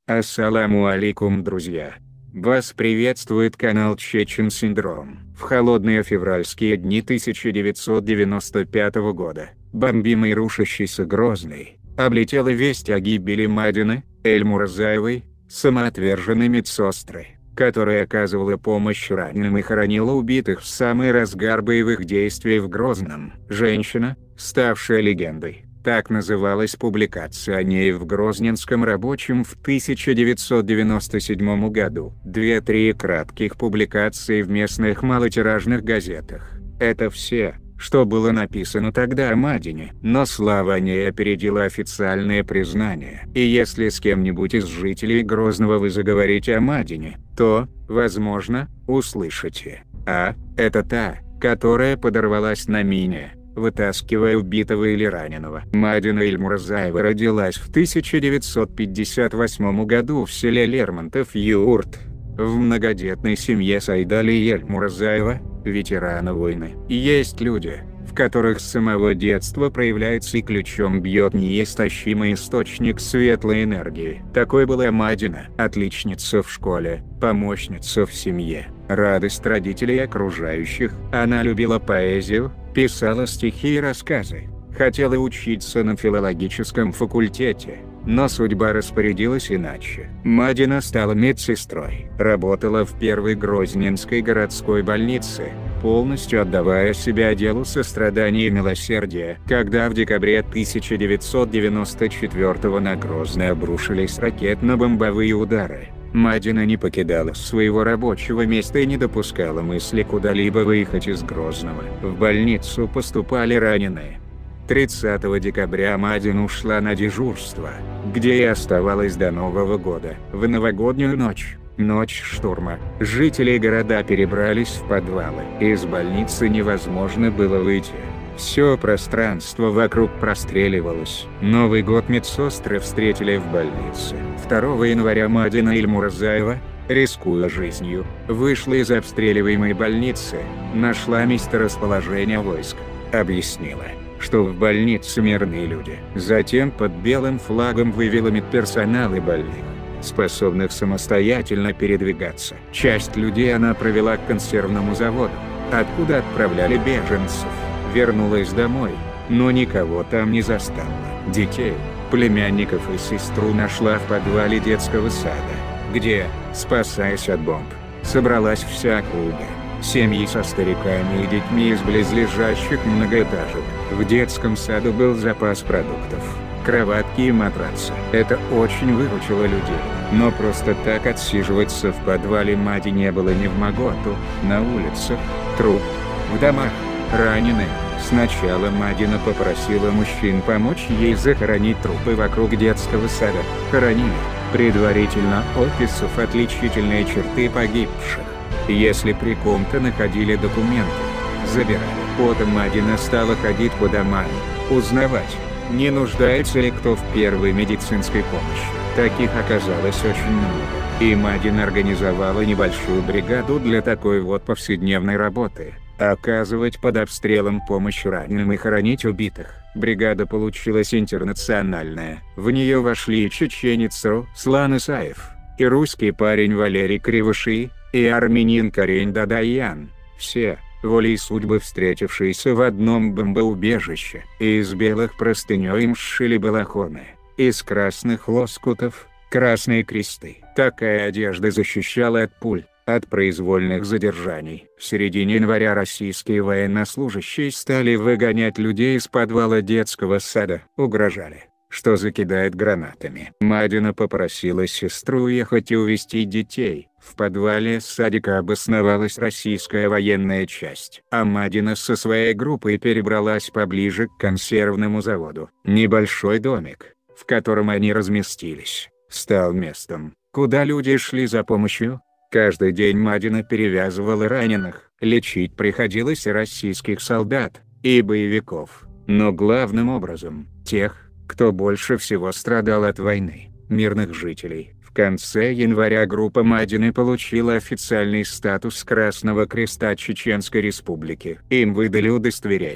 Ассаламу алейкум, друзья! Вас приветствует канал Чечен Синдром. В холодные февральские дни 1995 года, бомбимый рушащийся Грозный, облетела весть о гибели Мадины Эльмуразаевой, самоотверженной медсестры, которая оказывала помощь раненым и хоронила убитых в самый разгар боевых действий в Грозном. Женщина, ставшая легендой. Так называлась публикация о ней в Грозненском рабочем в 1997 году. 2-3 кратких публикации в местных малотиражных газетах. Это все, что было написано тогда о Мадине. Но слава о ней опередила официальное признание. И если с кем-нибудь из жителей Грозного вы заговорите о Мадине, то, возможно, услышите: «А, это та, которая подорвалась на мине, вытаскивая убитого или раненого». Мадина Эльмуразаева родилась в 1958 году в селе Лермонтов-Юрт, в многодетной семье Сайдали Эльмуразаева, ветерана войны. Есть люди, в которых с самого детства проявляется и ключом бьет неистощимый источник светлой энергии. Такой была Мадина. Отличница в школе, помощница в семье, радость родителей и окружающих. Она любила поэзию, писала стихи и рассказы. Хотела учиться на филологическом факультете, но судьба распорядилась иначе. Мадина стала медсестрой, работала в первой Грозненской городской больнице, полностью отдавая себя делу сострадания и милосердия. Когда в декабре 1994 на Грозный обрушились ракетно-бомбовые удары, Мадина не покидала своего рабочего места и не допускала мысли куда-либо выехать из Грозного. В больницу поступали раненые. 30 декабря Мадина ушла на дежурство, где и оставалась до Нового года. В новогоднюю ночь, ночь штурма, жители города перебрались в подвалы. Из больницы невозможно было выйти. Все пространство вокруг простреливалось. Новый год медсестры встретили в больнице. 2 января Мадина Эльмуразаева, рискуя жизнью, вышла из обстреливаемой больницы, нашла месторасположение войск, объяснила, что в больнице мирные люди. Затем под белым флагом вывела медперсонал и больных, способных самостоятельно передвигаться. Часть людей она провела к консервному заводу, откуда отправляли беженцев. Вернулась домой, но никого там не застала. Детей, племянников и сестру нашла в подвале детского сада, где, спасаясь от бомб, собралась вся округа. Семьи со стариками и детьми из близлежащих многоэтажек. В детском саду был запас продуктов, кроватки и матрацы. Это очень выручило людей. Но просто так отсиживаться в подвале Мади не было ни в моготу. На улицах, труп, в домах, раненые. Сначала Мадина попросила мужчин помочь ей захоронить трупы вокруг детского сада. Хоронили, предварительно описав отличительные черты погибших. Если при ком-то находили документы, забирали. Потом Мадина стала ходить по домам, узнавать, не нуждается ли кто в первой медицинской помощи. Таких оказалось очень много. И Мадина организовала небольшую бригаду для такой вот повседневной работы – оказывать под обстрелом помощь раненым и хоронить убитых. Бригада получилась интернациональная. В нее вошли и чеченец Руслан Исаев, и русский парень Валерий Кривоши, и армянин Карень Дадаян. Все, волей судьбы встретившиеся в одном бомбоубежище. Из белых простыней им сшили балахоны, из красных лоскутов – красные кресты. Такая одежда защищала от пуль, от произвольных задержаний. В середине января российские военнослужащие стали выгонять людей из подвала детского сада. Угрожали, что закидает гранатами. Мадина попросила сестру уехать и увезти детей. В подвале садика обосновалась российская военная часть. А Мадина со своей группой перебралась поближе к консервному заводу. Небольшой домик, в котором они разместились, стал местом, куда люди шли за помощью. Каждый день Мадина перевязывала раненых. Лечить приходилось и российских солдат, и боевиков. Но главным образом, тех, кто больше всего страдал от войны, мирных жителей. В конце января группа Мадины получила официальный статус Красного Креста Чеченской Республики. Им выдали удостоверение,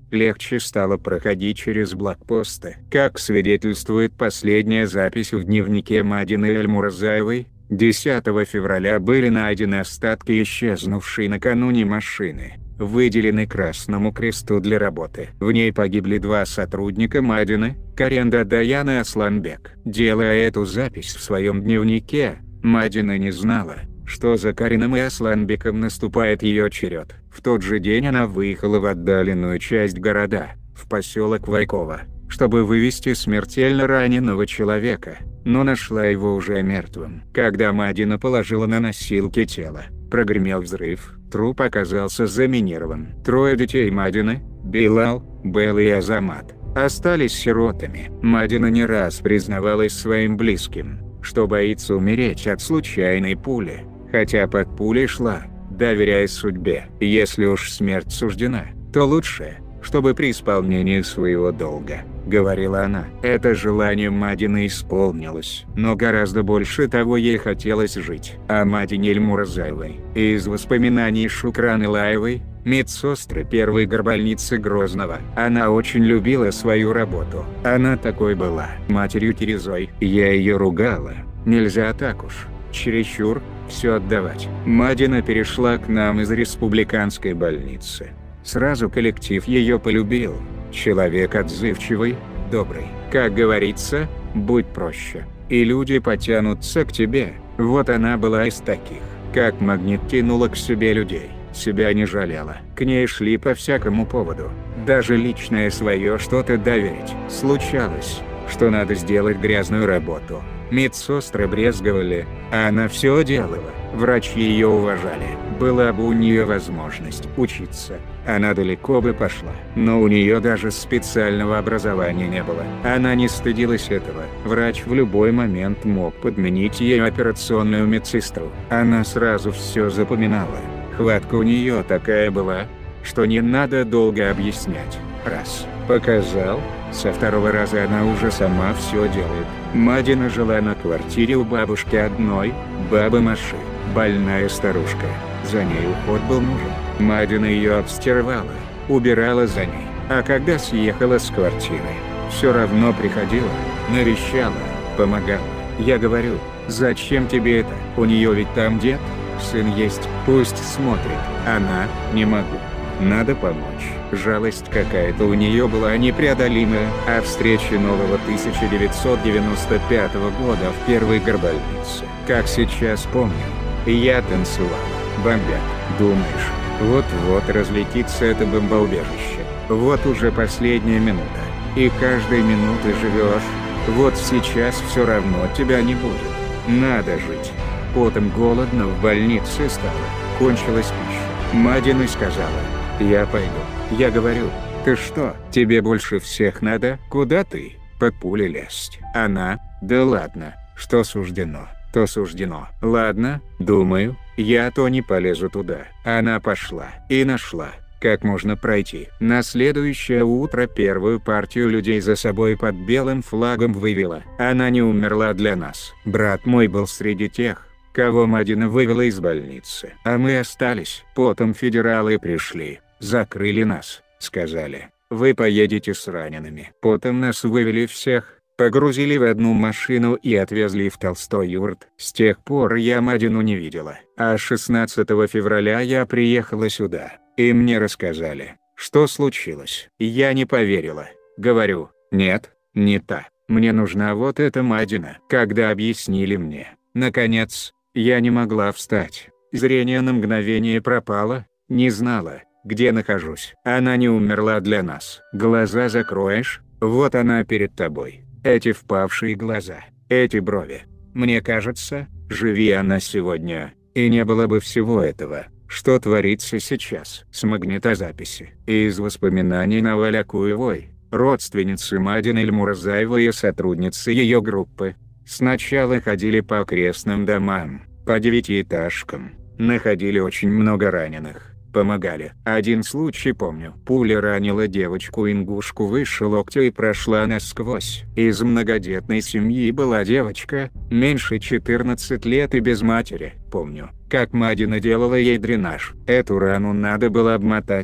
легче стало проходить через блокпосты. Как свидетельствует последняя запись в дневнике Мадины Эльмуразаевой, 10 февраля были найдены остатки исчезнувшей накануне машины, выделены Красному Кресту для работы. В ней погибли 2 сотрудника Мадины, Карен Дадаян и Асланбек. Делая эту запись в своем дневнике, Мадина не знала, что за Кареном и Асланбеком наступает ее черед. В тот же день она выехала в отдаленную часть города, в поселок Вайково, чтобы вывести смертельно раненого человека, но нашла его уже мертвым. Когда Мадина положила на носилки тело, прогремел взрыв, труп оказался заминирован. 3 детей Мадины, Билал, Белл и Азамат, остались сиротами. Мадина не раз признавалась своим близким, что боится умереть от случайной пули, хотя под пулей шла, доверяясь судьбе. Если уж смерть суждена, то лучше, чтобы при исполнении своего долга, говорила она. Это желание Мадины исполнилось, но гораздо больше того ей хотелось жить. О Мадине Эльмуразаевой. Из воспоминаний Шукран Илаевой, медсестры первой горбольницы Грозного. Она очень любила свою работу. Она такой была. Матерью Терезой. Я ее ругала. Нельзя так уж, чересчур, все отдавать. Мадина перешла к нам из республиканской больницы. Сразу коллектив ее полюбил. Человек отзывчивый, добрый. Как говорится, будь проще, и люди потянутся к тебе. Вот она была из таких. Как магнит тянула к себе людей. Себя не жалела. К ней шли по всякому поводу. Даже личное свое что-то доверить. Случалось, что надо сделать грязную работу. Медсестры брезговали, а она все делала. Врачи ее уважали. Была бы у нее возможность учиться, она далеко бы пошла. Но у нее даже специального образования не было. Она не стыдилась этого. Врач в любой момент мог подменить ей операционную медсестру. Она сразу все запоминала. Хватка у нее такая была, что не надо долго объяснять. Раз показал, со 2-го раза она уже сама все делает. Мадина жила на квартире у бабушки одной, бабы Маши, больная старушка. За ней уход был нужен. Мадина ее обстирывала, убирала за ней. А когда съехала с квартиры, все равно приходила, навещала, помогала. Я говорю, зачем тебе это? У нее ведь там дед, сын есть, пусть смотрит. Она, не могу. Надо помочь. Жалость какая-то у нее была непреодолимая. О встрече нового 1995 года в первой горбольнице. Как сейчас помню. Я танцевала. Бомбят. Думаешь, вот-вот разлетится это бомбоубежище. Вот уже последняя минута. И каждой минуты живешь. Вот сейчас все равно тебя не будет. Надо жить. Потом голодно в больнице стало. Кончилась пища. Мадина сказала: я пойду. Я говорю: ты что, тебе больше всех надо? Куда ты? Под пули лезть. Она: да ладно, что суждено, то суждено. Ладно, думаю, я то не полезу туда. Она пошла и нашла, как можно пройти. На следующее утро первую партию людей за собой под белым флагом вывела. Она не умерла для нас. Брат мой был среди тех, кого Мадина вывела из больницы. А мы остались. Потом федералы пришли, закрыли нас, сказали: вы поедете с ранеными. Потом нас вывели всех, погрузили в одну машину и отвезли в Толстой юрт. С тех пор я Мадину не видела. А 16 февраля я приехала сюда, и мне рассказали, что случилось. Я не поверила. Говорю: нет, не та. Мне нужна вот эта Мадина. Когда объяснили мне, наконец, я не могла встать. Зрение на мгновение пропало, не знала, где нахожусь. Она не умерла для нас. Глаза закроешь, вот она перед тобой. Эти впавшие глаза, эти брови. Мне кажется, живи она сегодня, и не было бы всего этого, что творится сейчас. С магнитозаписи. Из воспоминаний Наваль Акуевой, родственницы Мадины Эльмуразаевой и сотрудницы ее группы. Сначала ходили по окрестным домам, по 9-этажкам, находили очень много раненых, помогали. Один случай помню. Пуля ранила девочку-ингушку выше локтя и прошла насквозь. Из многодетной семьи была девочка, меньше 14 лет и без матери. Помню, как Мадина делала ей дренаж. Эту рану надо было обмотать,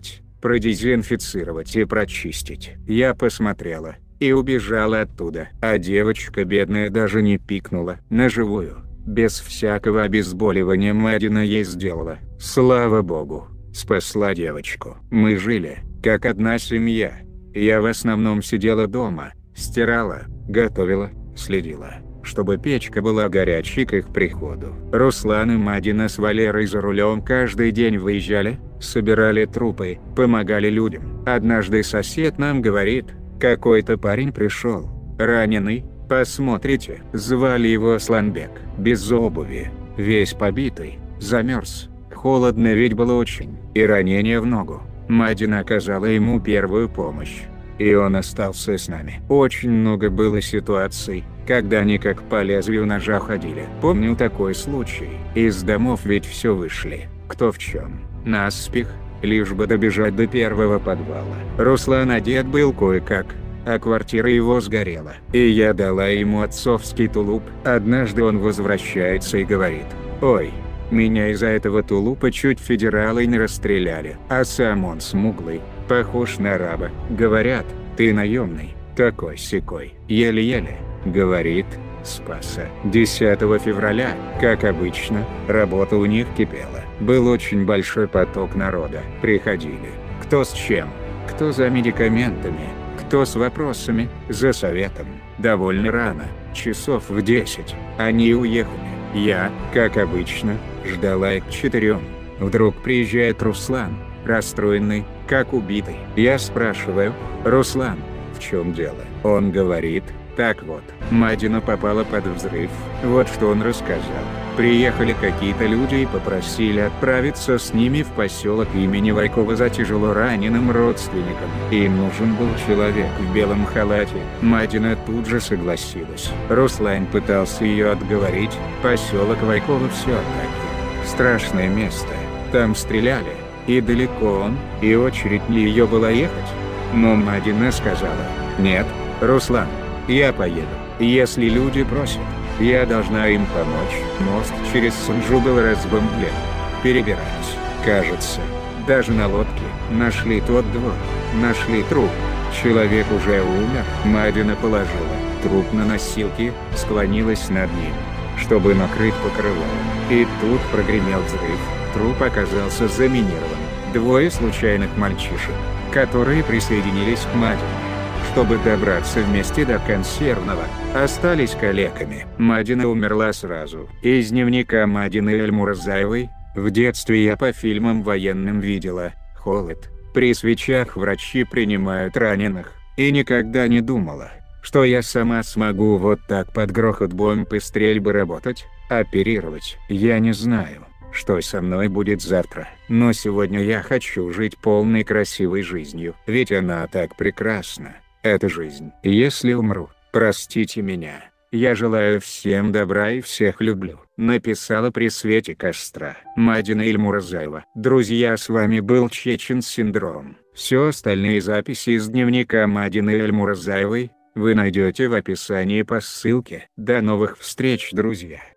продезинфицировать и прочистить. Я посмотрела и убежала оттуда, а девочка бедная даже не пикнула. На живую, без всякого обезболивания Мадина ей сделала. Слава богу, спасла девочку. Мы жили, как одна семья. Я в основном сидела дома, стирала, готовила, следила, чтобы печка была горячей к их приходу. Руслан и Мадина с Валерой за рулем каждый день выезжали, собирали трупы, помогали людям. Однажды сосед нам говорит: какой-то парень пришел, раненый, посмотрите. Звали его Асланбек, без обуви, весь побитый, замерз. Холодно ведь было очень, и ранение в ногу. Мадина оказала ему первую помощь, и он остался с нами. Очень много было ситуаций, когда они как по лезвию ножа ходили. Помню такой случай. Из домов ведь все вышли, кто в чем, наспех, лишь бы добежать до первого подвала. Руслан одет был кое-как, а квартира его сгорела. И я дала ему отцовский тулуп. Однажды он возвращается и говорит: ой, меня из-за этого тулупа чуть федералы не расстреляли. А сам он смуглый, похож на араба. Говорят: ты наемный, такой-сякой. Еле-еле, говорит, спасся. 10 февраля, как обычно, работа у них кипела. Был очень большой поток народа. Приходили, кто с чем, кто за медикаментами, кто с вопросами, за советом. Довольно рано, часов в 10, они уехали. Я, как обычно, ждала их к 4. Вдруг приезжает Руслан, расстроенный, как убитый. Я спрашиваю: Руслан, в чем дело? Он говорит: так вот, Мадина попала под взрыв. Вот что он рассказал. Приехали какие-то люди и попросили отправиться с ними в поселок имени Вайкова за тяжело раненым родственником. Им нужен был человек в белом халате. Мадина тут же согласилась. Руслан пытался ее отговорить. Поселок Вайкова все-таки страшное место. Там стреляли, и далеко он, и очередь ли ее была ехать. Но Мадина сказала: нет, Руслан, я поеду, если люди просят. Я должна им помочь. Мост через Сунжу был разбомблен. Перебирались, кажется, даже на лодке. Нашли тот двор, нашли труп. Человек уже умер. Мадина положила труп на носилки, склонилась над ним, чтобы накрыть покрывалом. И тут прогремел взрыв. Труп оказался заминирован. 2 случайных мальчишек, которые присоединились к Мадине, чтобы добраться вместе до консервного, остались калеками. Мадина умерла сразу. Из дневника Мадины Эльмуразаевой: в детстве я по фильмам военным видела холод. При свечах врачи принимают раненых. И никогда не думала, что я сама смогу вот так под грохот бомб и стрельбы работать, оперировать. Я не знаю, что со мной будет завтра. Но сегодня я хочу жить полной красивой жизнью. Ведь она так прекрасна. Это жизнь. Если умру, простите меня. Я желаю всем добра и всех люблю. Написала при свете костра Мадина Эльмуразаева. Друзья, с вами был Чечен Синдром. Все остальные записи из дневника Мадины Эльмуразаевой вы найдете в описании по ссылке. До новых встреч, друзья.